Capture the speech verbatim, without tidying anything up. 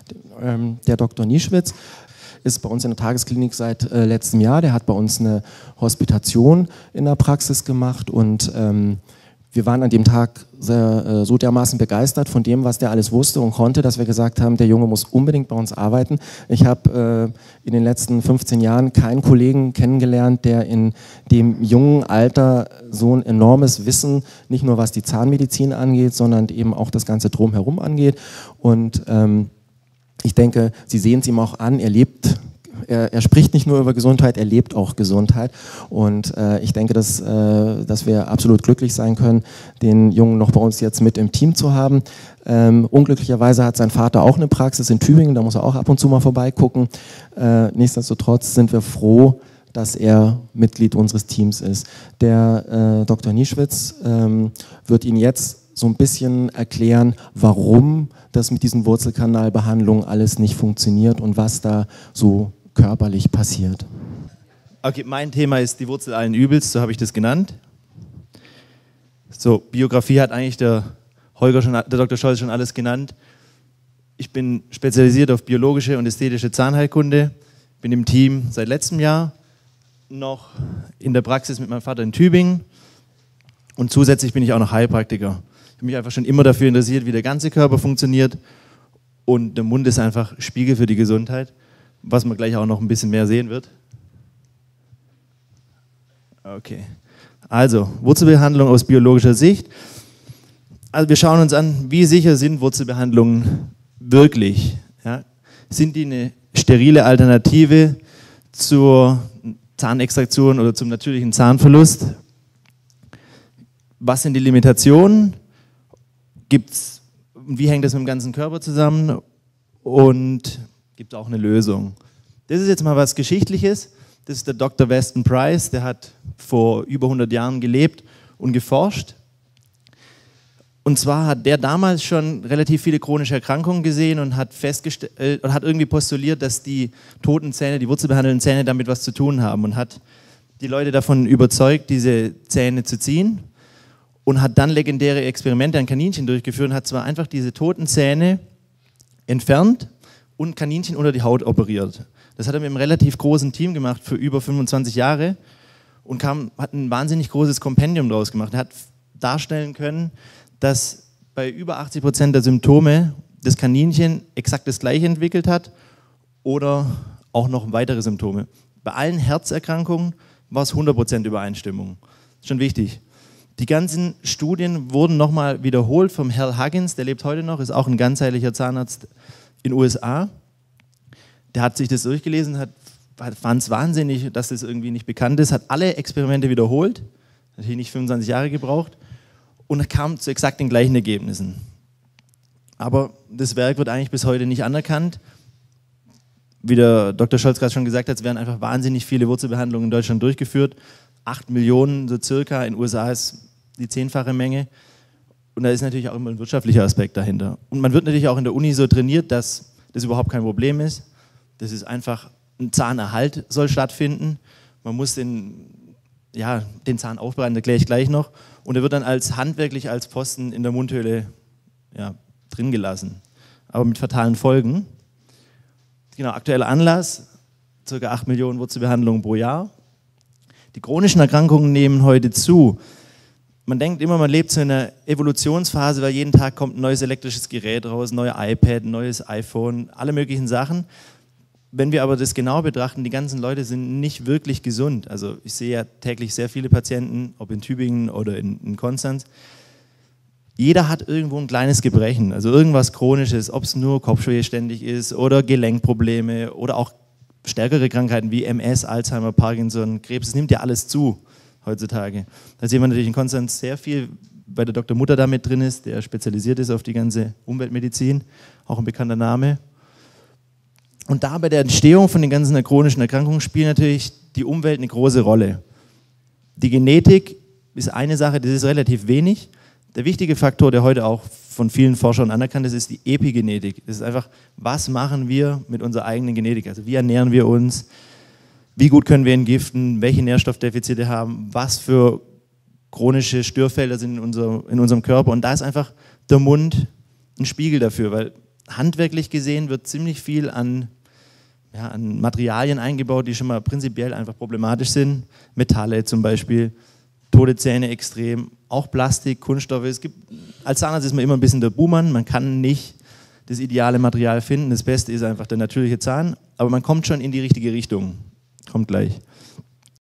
Ähm, der Doktor Nischwitz ist bei uns in der Tagesklinik seit äh, letztem Jahr. Der hat bei uns eine Hospitation in der Praxis gemacht und ähm, wir waren an dem Tag sehr, äh, so dermaßen begeistert von dem, was der alles wusste und konnte, dass wir gesagt haben, der Junge muss unbedingt bei uns arbeiten. Ich habe äh, in den letzten fünfzehn Jahren keinen Kollegen kennengelernt, der in dem jungen Alter so ein enormes Wissen, nicht nur was die Zahnmedizin angeht, sondern eben auch das Ganze drumherum angeht. Und ähm, ich denke, Sie sehen es ihm auch an, er lebt. Er, er spricht nicht nur über Gesundheit, er lebt auch Gesundheit und äh, ich denke, dass, äh, dass wir absolut glücklich sein können, den Jungen noch bei uns jetzt mit im Team zu haben. Ähm, unglücklicherweise hat sein Vater auch eine Praxis in Tübingen, da muss er auch ab und zu mal vorbeigucken. Äh, nichtsdestotrotz sind wir froh, dass er Mitglied unseres Teams ist. Der äh, Doktor Nischwitz ähm, wird Ihnen jetzt so ein bisschen erklären, warum das mit diesen Wurzelkanalbehandlungen alles nicht funktioniert und was da so körperlich passiert. Okay, mein Thema ist die Wurzel allen Übels, so habe ich das genannt. So, Biografie hat eigentlich der Holger schon, der Doktor Scholz schon alles genannt. Ich bin spezialisiert auf biologische und ästhetische Zahnheilkunde, bin im Team seit letztem Jahr, noch in der Praxis mit meinem Vater in Tübingen und zusätzlich bin ich auch noch Heilpraktiker. Ich habe mich einfach schon immer dafür interessiert, wie der ganze Körper funktioniert und der Mund ist einfach Spiegel für die Gesundheit, was man gleich auch noch ein bisschen mehr sehen wird. Okay, also Wurzelbehandlung aus biologischer Sicht. Also wir schauen uns an, wie sicher sind Wurzelbehandlungen wirklich? Ja? Sind die eine sterile Alternative zur Zahnextraktion oder zum natürlichen Zahnverlust? Was sind die Limitationen? Gibt's, wie hängt das mit dem ganzen Körper zusammen? Und gibt es auch eine Lösung? Das ist jetzt mal was Geschichtliches. Das ist der Doktor Weston Price, der hat vor über hundert Jahren gelebt und geforscht. Und zwar hat der damals schon relativ viele chronische Erkrankungen gesehen und hat festgestellt und hat irgendwie postuliert, dass die toten Zähne, die wurzelbehandelten Zähne damit was zu tun haben und hat die Leute davon überzeugt, diese Zähne zu ziehen und hat dann legendäre Experimente an Kaninchen durchgeführt und hat zwar einfach diese toten Zähne entfernt und Kaninchen unter die Haut operiert. Das hat er mit einem relativ großen Team gemacht für über fünfundzwanzig Jahre und kam, hat ein wahnsinnig großes Kompendium daraus gemacht. Er hat darstellen können, dass bei über achtzig Prozent der Symptome das Kaninchen exakt das gleiche entwickelt hat oder auch noch weitere Symptome. Bei allen Herzerkrankungen war es hundert Prozent Übereinstimmung. Das ist schon wichtig. Die ganzen Studien wurden nochmal wiederholt vom Hal Huggins, der lebt heute noch, ist auch ein ganzheitlicher Zahnarzt in den U S A. Der hat sich das durchgelesen, hat, fand es wahnsinnig, dass das irgendwie nicht bekannt ist, hat alle Experimente wiederholt, hat hier nicht fünfundzwanzig Jahre gebraucht und kam zu exakt den gleichen Ergebnissen. Aber das Werk wird eigentlich bis heute nicht anerkannt. Wie der Doktor Scholz gerade schon gesagt hat, es werden einfach wahnsinnig viele Wurzelbehandlungen in Deutschland durchgeführt. Acht Millionen so circa, in den U S A ist die zehnfache Menge. Und da ist natürlich auch immer ein wirtschaftlicher Aspekt dahinter. Und man wird natürlich auch in der Uni so trainiert, dass das überhaupt kein Problem ist. Das ist einfach, ein Zahnerhalt soll stattfinden. Man muss den, ja, den Zahn aufbereiten, das erkläre ich gleich noch. Und er wird dann als handwerklich als Pfosten in der Mundhöhle ja, drin gelassen. Aber mit fatalen Folgen. Genau, aktueller Anlass, ca. acht Millionen Wurzelbehandlungen pro Jahr. Die chronischen Erkrankungen nehmen heute zu. Man denkt immer, man lebt so in einer Evolutionsphase, weil jeden Tag kommt ein neues elektrisches Gerät raus, ein neues iPad, ein neues iPhone, alle möglichen Sachen. Wenn wir aber das genau betrachten, die ganzen Leute sind nicht wirklich gesund. Also ich sehe ja täglich sehr viele Patienten, ob in Tübingen oder in, in Konstanz. Jeder hat irgendwo ein kleines Gebrechen, also irgendwas Chronisches, ob es nur Kopfschwere ständig ist oder Gelenkprobleme oder auch stärkere Krankheiten wie M S, Alzheimer, Parkinson, Krebs, das nimmt ja alles zu heutzutage. Da sehen wir natürlich in Konstanz sehr viel, weil der Doktor Mutter da mit drin ist, der spezialisiert ist auf die ganze Umweltmedizin, auch ein bekannter Name. Und da bei der Entstehung von den ganzen chronischen Erkrankungen spielt natürlich die Umwelt eine große Rolle. Die Genetik ist eine Sache, das ist relativ wenig. Der wichtige Faktor, der heute auch von vielen Forschern anerkannt ist, ist die Epigenetik. Das ist einfach, was machen wir mit unserer eigenen Genetik? Also wie ernähren wir uns? Wie gut können wir entgiften? Welche Nährstoffdefizite haben? Was für chronische Störfelder sind in, unser, in unserem Körper? Und da ist einfach der Mund ein Spiegel dafür, weil handwerklich gesehen wird ziemlich viel an, ja, an Materialien eingebaut, die schon mal prinzipiell einfach problematisch sind. Metalle zum Beispiel, tote Zähne extrem, auch Plastik, Kunststoffe. Es gibt, als Zahnarzt ist man immer ein bisschen der Buhmann, man kann nicht das ideale Material finden. Das Beste ist einfach der natürliche Zahn, aber man kommt schon in die richtige Richtung. Kommt gleich.